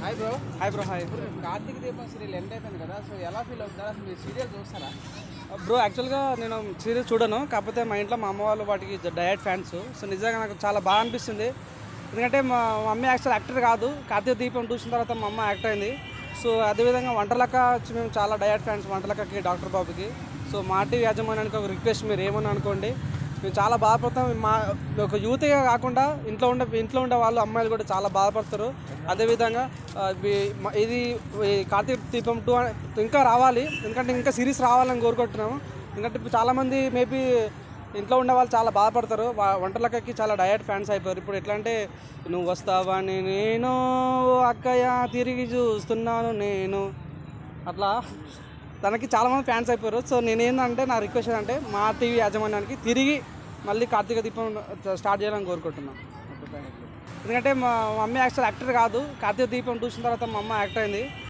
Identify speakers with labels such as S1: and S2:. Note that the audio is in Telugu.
S1: Hi bro.
S2: Hi bro. Hi
S1: ఇప్పుడు కార్తీక దీపం సీరియల్ ఎండ్ అయిపోయింది కదా, సో ఎలా ఫీల్ అవుతారా? అసలు మీరు సీరియల్ చూస్తారా?
S2: బ్రో, యాక్చువల్గా నేను సీరియస్ చూడను, కాకపోతే మా ఇంట్లో మా అమ్మ వాళ్ళు వాటికి డయట్ ఫ్యాన్స్. సో నిజంగా నాకు చాలా బాగా అనిపిస్తుంది. ఎందుకంటే మా మమ్మీ యాక్చువల్ యాక్టర్ కాదు, కార్తీక దీపం చూసిన తర్వాత మా అమ్మ యాక్టర్ అయింది. సో అదేవిధంగా వంటలక్క వచ్చి మేము చాలా డయట్ ఫ్యాన్స్ వంటలక్కకి, డాక్టర్ బాబుకి. సో మా టీవీ యాజమాన్యానికి ఒక రిక్వెస్ట్, మీరు ఏమని అనుకోండి, మేము చాలా బాధపడతాం. మా ఒక యూతే కాకుండా ఇంట్లో ఉండే వాళ్ళు అమ్మాయిలు కూడా చాలా బాధపడతారు. అదేవిధంగా ఇది కార్తీక దీపం 2 ఇంకా రావాలి, ఎందుకంటే ఇంకా సిరీస్ రావాలని కోరుకుంటున్నాము. ఎందుకంటే ఇప్పుడు చాలామంది మేబీ ఇంట్లో ఉండే వాళ్ళు చాలా బాధపడతారు. వంటలకి చాలా డయట్ ఫ్యాన్స్ అయిపోయారు. ఇప్పుడు ఎట్లా అంటే, నువ్వు వస్తావని నేను అక్కయ్య తిరిగి చూస్తున్నాను నేను, అట్లా తనకి చాలామంది ఫ్యాన్స్ అయిపోయారు. సో నేనేంటంటే నా రిక్వెస్ట్ ఏంటంటే మా టీవీ యాజమాన్యానికి తిరిగి మళ్ళీ కార్తీక దీపం స్టార్ట్ చేయాలని కోరుకుంటున్నాను. ఎందుకంటే మా మమ్మీ యాక్చువల్ యాక్టర్ కాదు, కార్తీక దీపం చూసిన తర్వాత మా అమ్మ యాక్టర్ అయింది.